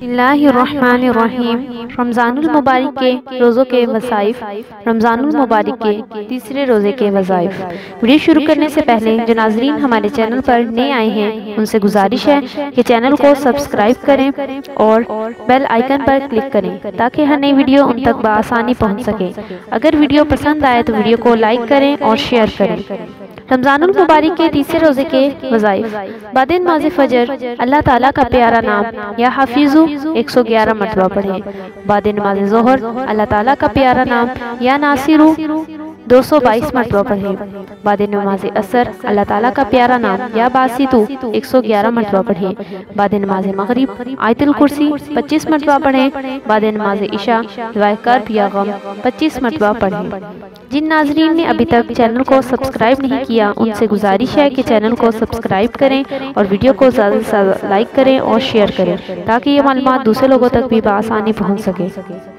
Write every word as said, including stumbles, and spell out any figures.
बिस्मिल्लाहिर्रहमानिर्रहीम। रमज़ानुल मुबारक के रोज़ों के वज़ाइफ। रमज़ानुल मुबारक के तीसरे रोज़े के वज़ाइफ। वीडियो शुरू करने से पहले जो नाज़रीन हमारे चैनल पर नए आए हैं उनसे गुजारिश है कि चैनल को सब्सक्राइब करें और बेल आइकन पर क्लिक करें ताकि हर नई वीडियो उन तक बआसानी पहुँच सके। अगर वीडियो पसंद आए तो वीडियो को लाइक करें और शेयर करें। रमज़ानुल मुबारक के तीसरे रोज़े के वज़ाइफ। बाद नमाज़ फजर अल्लाह ताला का प्यारा नाम या हाफिज़ु एक सौ ग्यारह मरतबा पढ़ें। बाद नमाज ज़ोहर अल्लाह ताला का प्यारा नाम या नासिरू दो सौ बाईस मरतबा पढ़ें। बाद नमाज असर अल्लाह ताला का प्यारा नाम या बासितु एक सौ ग्यारह मरतबा पढ़ें। बाद नमाज मगरिब आयतुल कुर्सी पच्चीस मरतबा पढ़ें। बाद नमाज इशा दुआए कर्ब या गम पच्चीस मरतबा पढ़ें। जिन नाजरीन ने अभी तक चैनल को सब्सक्राइब नहीं किया उनसे गुजारिश है कि चैनल को सब्सक्राइब करें और वीडियो को ज़्यादा से ज़्यादा लाइक करें और शेयर करें ताकि ये मालूमात दूसरे लोगों तक भी बआसानी पहुँच सके।